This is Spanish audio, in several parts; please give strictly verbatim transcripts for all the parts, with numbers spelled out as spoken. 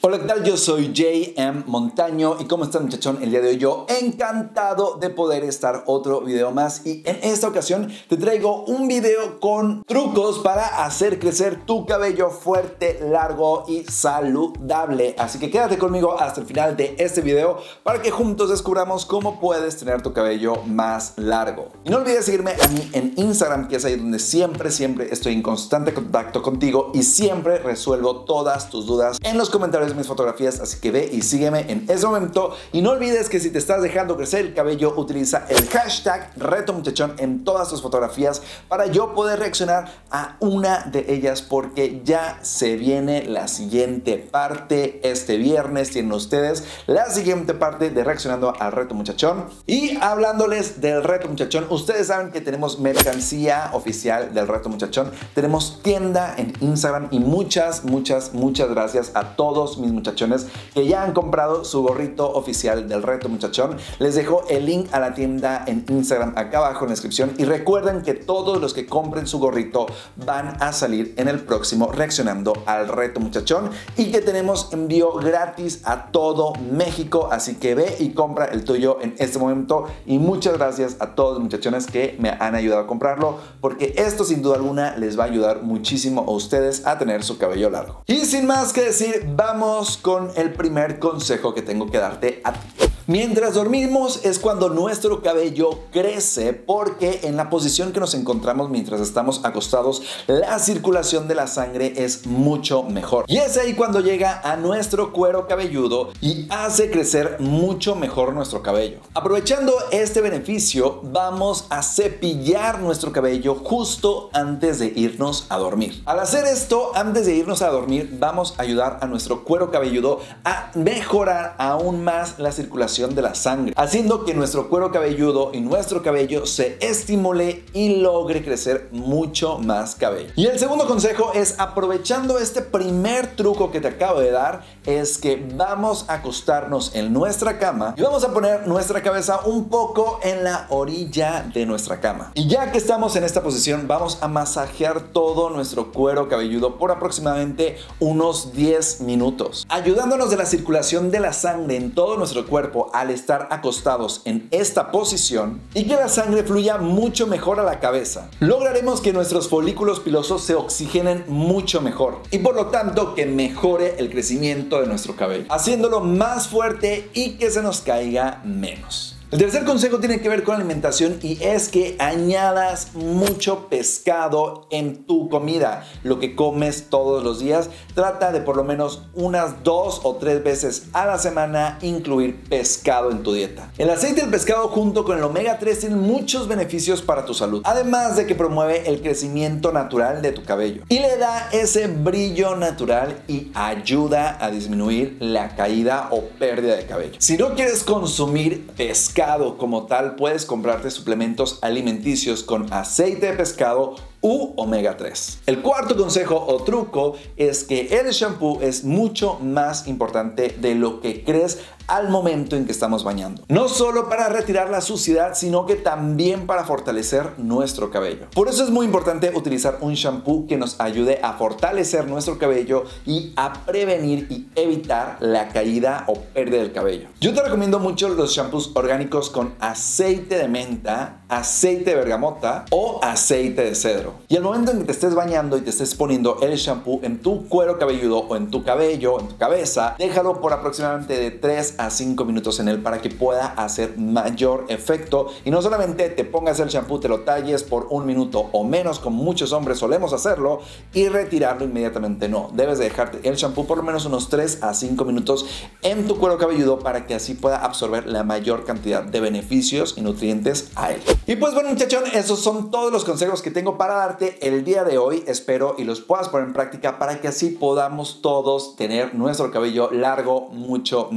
Hola, ¿qué tal? Yo soy J M Montaño y ¿cómo estás, muchachón? El día de hoy yo encantado de poder estar otro video más y en esta ocasión te traigo un video con trucos para hacer crecer tu cabello fuerte, largo y saludable. Así que quédate conmigo hasta el final de este video para que juntos descubramos cómo puedes tener tu cabello más largo. Y no olvides seguirme a mí en Instagram, que es ahí donde siempre, siempre estoy en constante contacto contigo y siempre resuelvo todas tus dudas en los comentarios de mis fotografías, así que ve y sígueme en ese momento. Y no olvides que si te estás dejando crecer el cabello, utiliza el hashtag reto muchachón en todas tus fotografías para yo poder reaccionar a una de ellas, porque ya se viene la siguiente parte. Este viernes tienen ustedes la siguiente parte de reaccionando al reto muchachón. Y hablándoles del reto muchachón, ustedes saben que tenemos mercancía oficial del reto muchachón, tenemos tienda en Instagram y muchas, muchas, muchas gracias a todos mis muchachones que ya han comprado su gorrito oficial del reto muchachón. Les dejo el link a la tienda en Instagram acá abajo en la descripción y recuerden que todos los que compren su gorrito van a salir en el próximo reaccionando al reto muchachón y que tenemos envío gratis a todo México, así que ve y compra el tuyo en este momento. Y muchas gracias a todos los muchachones que me han ayudado a comprarlo, porque esto sin duda alguna les va a ayudar muchísimo a ustedes a tener su cabello largo. Y sin más que decir, vamos con el primer consejo que tengo que darte a ti. Mientras dormimos es cuando nuestro cabello crece, porque en la posición que nos encontramos mientras estamos acostados, la circulación de la sangre es mucho mejor. Y es ahí cuando llega a nuestro cuero cabelludo y hace crecer mucho mejor nuestro cabello. Aprovechando este beneficio, vamos a cepillar nuestro cabello justo antes de irnos a dormir. Al hacer esto, antes de irnos a dormir, vamos a ayudar a nuestro cuero cabelludo a mejorar aún más la circulación de la sangre, haciendo que nuestro cuero cabelludo y nuestro cabello se estimule y logre crecer mucho más cabello. Y el segundo consejo es, aprovechando este primer truco que te acabo de dar, es que vamos a acostarnos en nuestra cama y vamos a poner nuestra cabeza un poco en la orilla de nuestra cama. Y ya que estamos en esta posición, vamos a masajear todo nuestro cuero cabelludo por aproximadamente unos diez minutos, ayudándonos de la circulación de la sangre en todo nuestro cuerpo al estar acostados en esta posición, y que la sangre fluya mucho mejor a la cabeza. Lograremos que nuestros folículos pilosos se oxigenen mucho mejor y por lo tanto que mejore el crecimiento de nuestro cabello, haciéndolo más fuerte y que se nos caiga menos. El tercer consejo tiene que ver con alimentación y es que añadas mucho pescado en tu comida. Lo que comes todos los días, trata de por lo menos unas dos o tres veces a la semana incluir pescado en tu dieta. El aceite del pescado junto con el omega tres tienen muchos beneficios para tu salud, además de que promueve el crecimiento natural de tu cabello y le da ese brillo natural y ayuda a disminuir la caída o pérdida de cabello. Si no quieres consumir pescado como tal, puedes comprarte suplementos alimenticios con aceite de pescado u omega tres. El cuarto consejo o truco es que el shampoo es mucho más importante de lo que crees al momento en que estamos bañando. No solo para retirar la suciedad, sino que también para fortalecer nuestro cabello. Por eso es muy importante utilizar un shampoo que nos ayude a fortalecer nuestro cabello y a prevenir y evitar la caída o pérdida del cabello. Yo te recomiendo mucho los shampoos orgánicos con aceite de menta, aceite de bergamota o aceite de cedro. Y al momento en que te estés bañando y te estés poniendo el shampoo en tu cuero cabelludo o en tu cabello, en tu cabeza, déjalo por aproximadamente de tres a cinco minutos en él para que pueda hacer mayor efecto. Y no solamente te pongas el shampoo, te lo talles por un minuto o menos, como muchos hombres solemos hacerlo, y retirarlo inmediatamente. No, debes de dejarte el shampoo por lo menos unos tres a cinco minutos en tu cuero cabelludo para que así pueda absorber la mayor cantidad de beneficios y nutrientes a él. Y pues bueno, muchachón, esos son todos los consejos que tengo para darte el día de hoy. Espero y los puedas poner en práctica para que así podamos todos tener nuestro cabello largo mucho más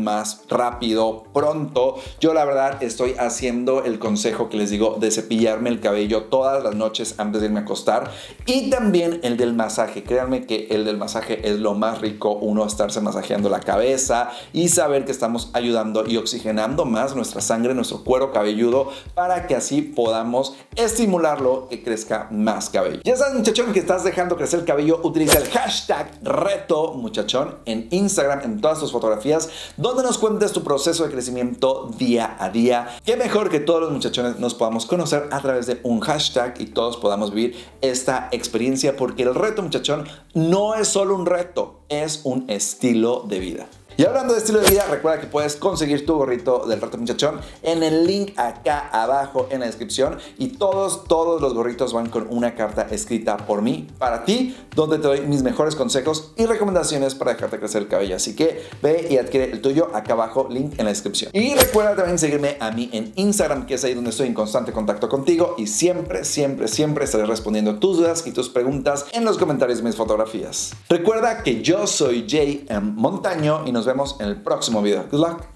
rápido, pronto. Yo la verdad estoy haciendo el consejo que les digo de cepillarme el cabello todas las noches antes de irme a acostar, y también el del masaje. Créanme que el del masaje es lo más rico, uno estarse masajeando la cabeza y saber que estamos ayudando y oxigenando más nuestra sangre, nuestro cuero cabelludo, para que así podamos estimularlo, que crezca más cabello. Ya sabes, muchachón, que estás dejando crecer el cabello, utiliza el hashtag reto muchachón en Instagram, en todas tus fotografías, donde nos cuentes tu proceso de crecimiento día a día. Qué mejor que todos los muchachones nos podamos conocer a través de un hashtag y todos podamos vivir esta experiencia, porque el reto muchachón no es solo un reto, es un estilo de vida. Y hablando de estilo de vida, recuerda que puedes conseguir tu gorrito del reto muchachón en el link acá abajo en la descripción, y todos, todos los gorritos van con una carta escrita por mí, para ti, donde te doy mis mejores consejos y recomendaciones para dejarte crecer el cabello. Así que ve y adquiere el tuyo acá abajo, link en la descripción. Y recuerda también seguirme a mí en Instagram, que es ahí donde estoy en constante contacto contigo, y siempre, siempre, siempre estaré respondiendo tus dudas y tus preguntas en los comentarios de mis fotografías. Recuerda que yo soy J M Montaño y nos vemos en el próximo video. Good luck.